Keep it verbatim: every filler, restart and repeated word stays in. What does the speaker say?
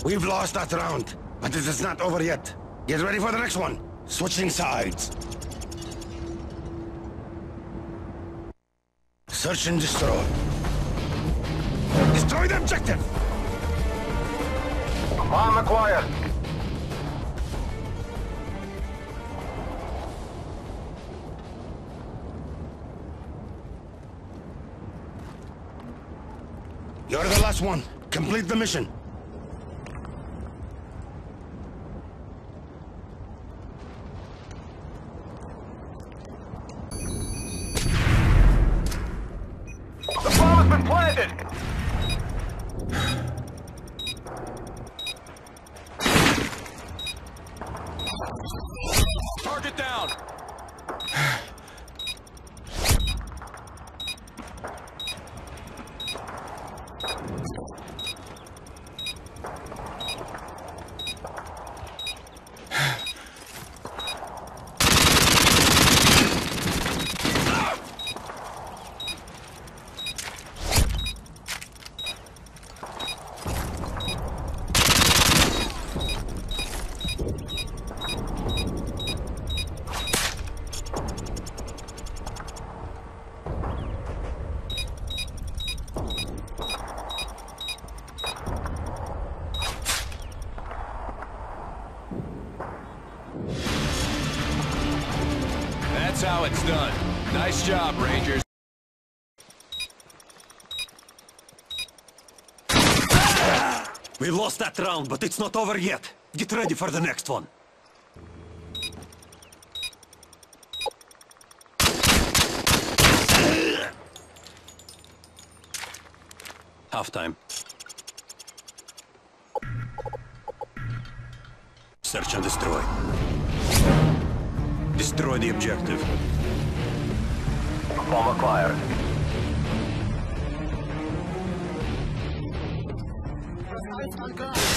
We've lost that round, but it is not over yet. Get ready for the next one. Switching sides. Search and destroy. Destroy the objective! Bomb acquired. You're the last one. Complete the mission. The bomb has been planted! Target down! That's how it's done. Nice job, Rangers. We lost that round, but it's not over yet. Get ready for the next one. Halftime. Search and destroy. Destroy the objective. Bomb acquired. Let's go.